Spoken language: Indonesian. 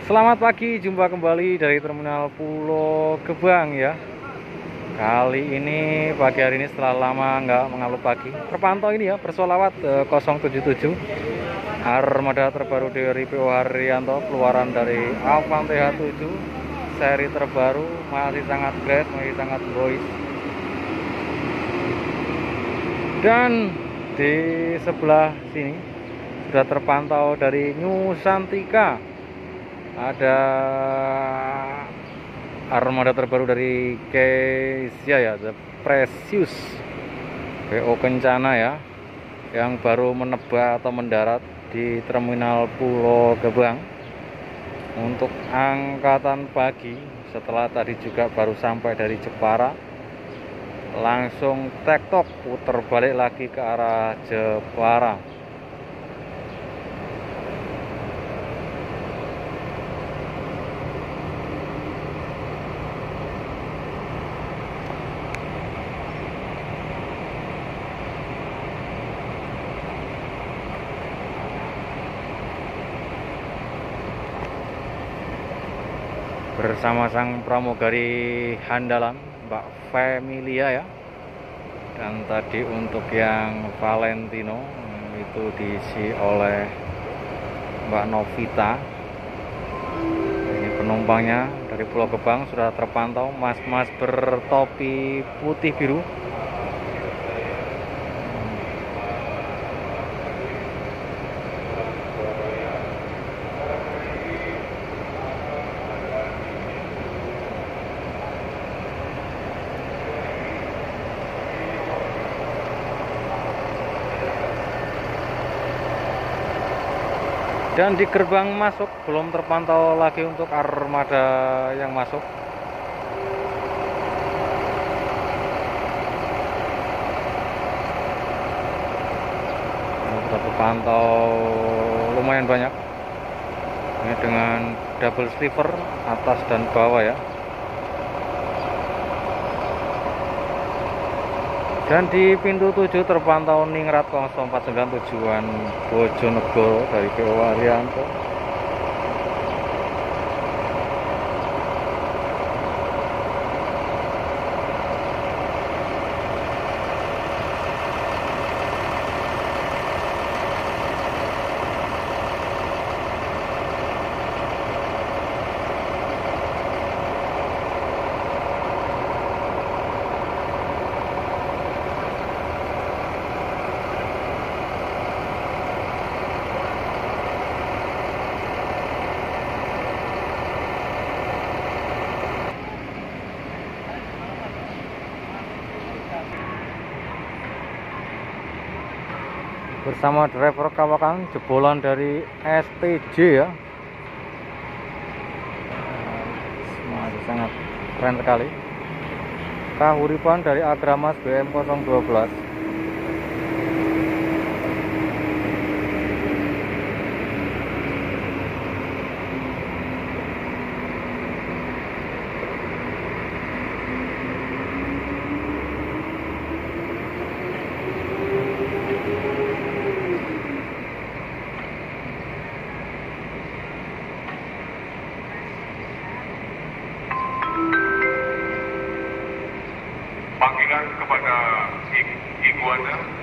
Selamat pagi, jumpa kembali dari Terminal Pulau Gebang ya. Kali ini pagi hari ini setelah lama nggak mengupload pagi, terpantau ini ya Persolawat 077 armada terbaru dari PO Haryanto, keluaran dari Avante H7 seri terbaru, masih sangat great, masih sangat boys. Dan di sebelah sini sudah terpantau dari Nusantika, ada armada terbaru dari Kezia ya, The Precious PO Kencana ya, yang baru menebak atau mendarat di Terminal Pulau Gebang untuk angkatan pagi. Setelah tadi juga baru sampai dari Jepara, langsung tektok puter balik lagi ke arah Jepara. Bersama sang pramugari handalan Mbak Familia ya. Dan tadi untuk yang Valentino itu diisi oleh Mbak Novita. Ini penumpangnya dari Pulau Gebang sudah terpantau, mas-mas bertopi putih biru. Dan di gerbang masuk belum terpantau lagi untuk armada yang masuk. Sudah terpantau lumayan banyak. Ini dengan double sliver atas dan bawah ya. Dan di pintu 7 terpantau Ningrat 049 tujuan Bojonegoro dari PO Haryanto. Bersama driver kawakan jebolan dari STJ ya, masih sangat keren sekali. Kahuripan dari Agramas BM 012. Panggilan kepada Iguana